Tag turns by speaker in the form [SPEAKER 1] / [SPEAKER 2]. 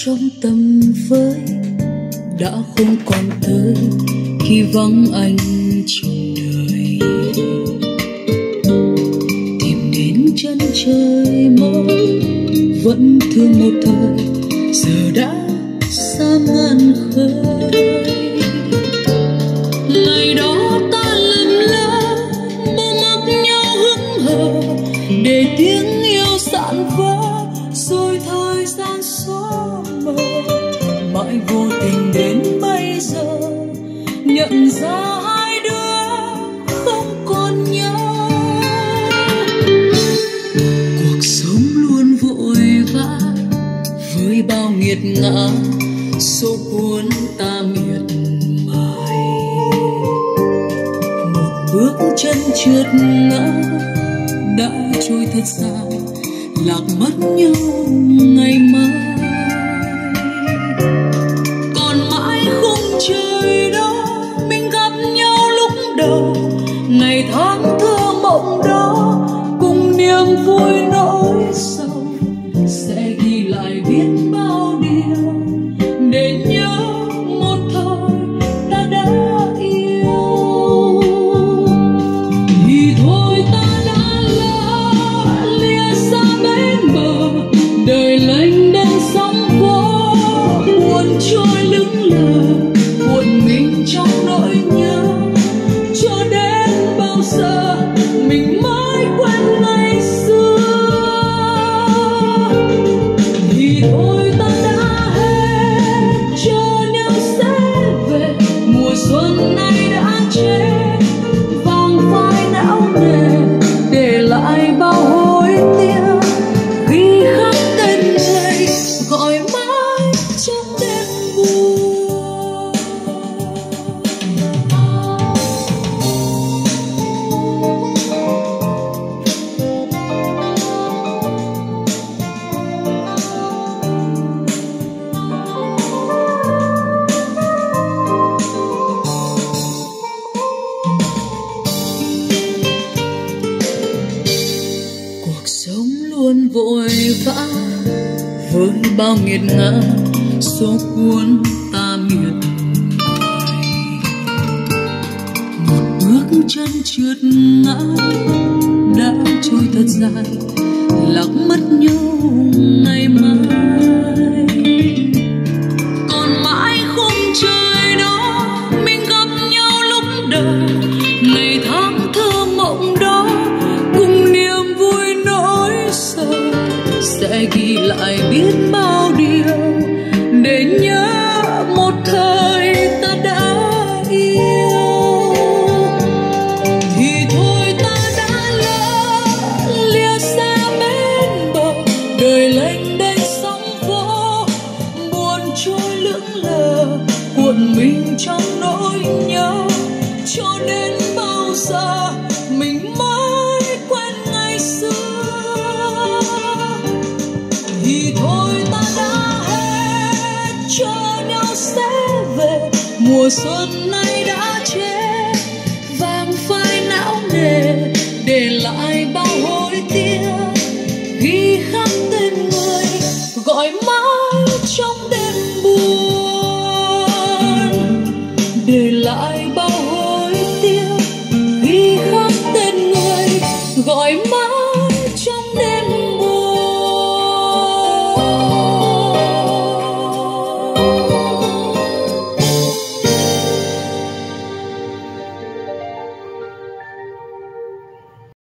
[SPEAKER 1] trong tầm với đã không còn tới khi vắng anh trong đời. Tìm đến chân trời mới vẫn thương một thời, giờ đã xa ngàn khơi. Ngày đó ta lầm lỡ mơ mộng nhau hững hờ, để tiếng yêu dạn vỡ rồi thời gian xóa mờ. Mãi vô tình đến bây giờ nhận ra hai đứa không còn nhau. Cuộc sống luôn vội vã với bao nghiệt ngã, số cuốn ta miệt mài. Một bước chân trượt ngã đã trôi thật xa, lạc mất nhau ngày mai. Còn mãi khung trời đó mình gặp nhau lúc đầu, ngày tháng thơ mộng đó cùng niềm vui nỗi sầu, sẽ ghi lại biết bao điều để nhớ một thời ta đã yêu. Thì thôi ta đã lỡ lìa xa bên bờ, đời lênh đênh sóng vỗ buồn trôi lững lờ, buồn mình trong nỗi nhớ. Cho đến bao giờ mình mới quên ngày xưa. Thì thôi ta đã hết chờ nhau sẽ về, mùa xuân này đã chết vàng phai não nề, để lại bao hối tiếc khi khắc tên người gọi mãi trong đêm buồn. Cuộc sống luôn vội vã với bao nghiệt ngã, số cuốn ta miệt mài. Một bước chân trượt ngã đã trôi thật dài, lạc mất nhau ngày mai. Còn mãi khung trời đó mình gặp nhau lúc đầu, ngày tháng thơ mộng đó cùng niềm vui nỗi sầu, sẽ ghi lại biết bao điều để nhớ một thời ta đã yêu. Thì thôi ta đã lỡ lìa xa bên bờ, đời lênh đênh sóng vỗ buồn trôi lững lờ, cuộn mình trong nỗi nhớ. Cho đến bao giờ mình mới quên ngày xưa. Thì thôi ta đã hết chờ nhau sẽ về, mùa xuân